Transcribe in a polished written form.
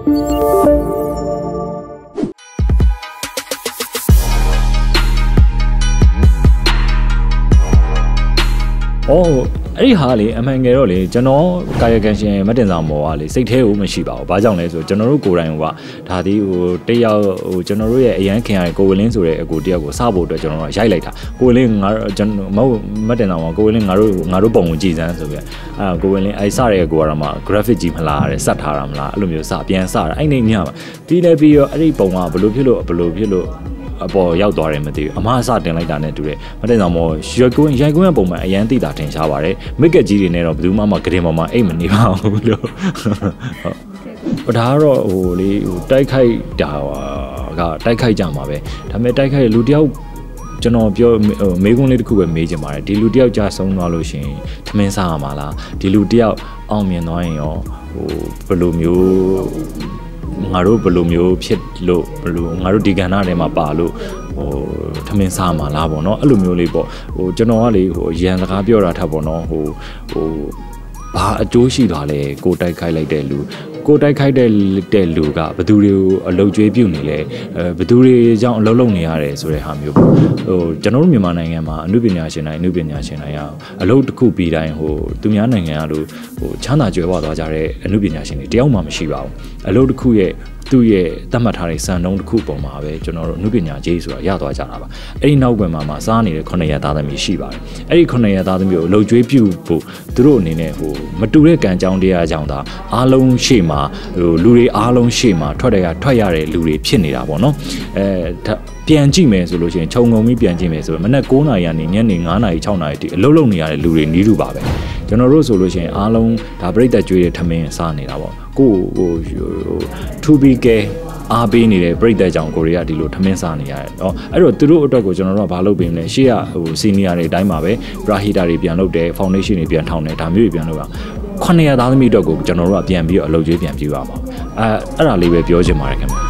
အဲ့ဒီဟာလေအမှန်ငယ်တော့လေကျွန်တော်ကာယကံရှင်မတင်ဆောင်မော်ကလေစိတ်แท้ကိုမရှိပါဘူး။ဘာကြောင့်လဲဆိုကျွန်တော်တို့ကိုယ်တိုင်ကဒါဒီဟိုတယောက်ဟိုကျွန်တော်တို့ရဲ့အရန်ခင်ရတဲ့ကိုဝင်းလင်းဆိုတဲ့အကိုတယောက်ကိုစဖို့အတွက်ကျွန်တော်တို့ရိုက်လိုက်တာ။ကိုဝင်းလင်းငါကျွန်တော်မဟုတ်မတင်ဆောင်မော်ကိုဝင်းလင်းငါတို့ပုံကိုကြည်စမ်းဆိုပြီးကိုဝင်းလင်းအဲ့စတဲ့ကိုကတော့မှ graphic ကြီးမလားတဲ့စက်ထားတာမလားအဲ့လိုမျိုးစပြန်စတာအဲ့နေညမှာပြီးတော့အဲ့ဒီပုံကဘလို့ဖြစ်လို့အပေါ်ရောက်သွားတယ်မသိဘူးအမအစတင်လိုက်တာနဲ့တူတယ်မတင်ဆောင်မောရိုက်ကွင်းရဲ့ပုံမှန်အရန်သိတာထင်ရှားပါတယ်မိတ်ကက်ကြီးတွေနဲ့တော့ဘယ်သူမှဂရင်ပေါ်မှာအိတ်မနေပါဘူးလို့ဟုတ်ဒါကတော့ဟိုလေဟိုတိုက်ခိုက်တာကတိုက်ခိုက်ကြမှာပဲဒါပေမဲ့တိုက်ခိုက်လူတယောက်ကျွန်တော်ပြောမေးခွန်းလေးတစ်ခုပဲမေးချင်ပါတယ်ဒီလူတယောက်ကြာဆုံးသွားလို့ရှိရင်ထမင်းစားရမှာလားဒီလူတယောက်အောင်မြင်သွားရင်ရောဟိုဘယ်လိုမျိုးငါတို့ဘယ်လိုမျိုးဖြစ်လို့ဘယ်လိုငါတို့ဒီကဏ္ဍထဲမှာပါလို့ဟိုထမင်းစားမှာလားပေါ့နော်အဲ့လိုမျိုးလေးပေါ့ဟိုကျွန်တော်ကလေဟိုရန်စကားပြောတာထပ်ပေါ့နော်ဟိုဘာအကျိုးရှိသွားလဲကိုတိုက်ခိုက်လိုက်တဲ့လူကိုတိုက်ခိုက်တဲ့လူကဘယ်သူတွေကိုအလုတ်ကျွေးပြုတ်နေလဲဘယ်သူတွေကြောင့်အလုတ်လုံနေရတယ်ဆိုတဲ့ဟာမျိုးပေါ့ဟိုကျွန်တော်တို့မြန်မာနိုင်ငံမှာအနုပညာရှင်တိုင်းအလုတ်တစ်ခုပြီးတိုင်းဟိုသူများနိုင်ငံကလို့ဟိုချမ်းသာကြွယ်ဝသွားကြတဲ့အနုပညာရှင်တွေတယောက်မှမရှိပါဘူးအလုတ်တစ်ခုရဲ့သူ့ရဲ့သတ်မှတ်ထားတဲ့စံနှုန်းတစ်ခုပုံမှာပဲကျွန်တော်တို့အနုပညာကြီးဆိုတာရသွားကြတာပါအဲ့ဒီနောက်ကွယ်မှာစားနေတဲ့9ရက်သားသမီးရှိပါတယ်အဲ့ဒီ9ရက်သားသမီးကိုအလုတ်ကျွေးပြုတ်ဖို့သူတို့အနေနဲ့ဟိုမတူတဲ့ကံကြောင်းတရားကြောင့်သာအားလုံးရှေ့မှာဟိုလူတွေအားလုံးရှေ့မှာထွက်ရတဲ့လူတွေဖြစ်နေတာပေါ့နော်ပြန်ကြည့်မယ်ဆိုလို့ရှိရင်ခြုံငုံပြီးပြန်ကြည့်မယ်ဆိုတော့မနက်9နာရီကနေညနေ9နာရီ6နာရီတိအလုပ်လုပ်နေရတဲ့လူတွေနီးတူပါပဲကျွန်တော်တို့ဆိုလို့ရှိရင်အားလုံးဒါပြိတ္တကျွေးတဲ့ထမင်းစားနေတာပေါ့ကိုဟို to be care အားပေးနေတဲ့ပြိတ္တကြောင့်ကိုရီးယားဒီလိုထမင်းစားနေရတယ်။အဲ့တော့သူတို့အတွက်ကိုကျွန်တော်တို့ကဘာလုပ်ပေးမလဲရှေ့ကဟို senior တွေအတိုင်းပါပဲ Brahita တွေပြန်လုပ်တယ် foundation တွေပြန်ထောင်တယ်ဒါမျိုးတွေပြန်လုပ်တာ900သားသမီးအတွက်ကိုကျွန်တော်တို့ကပြန်ပြီးတော့အလုပ်ကျွေးပြန်ပြရမှာ။အဲ့ဒါလေးပဲပြောချင်ပါတယ်ခင်ဗျာ။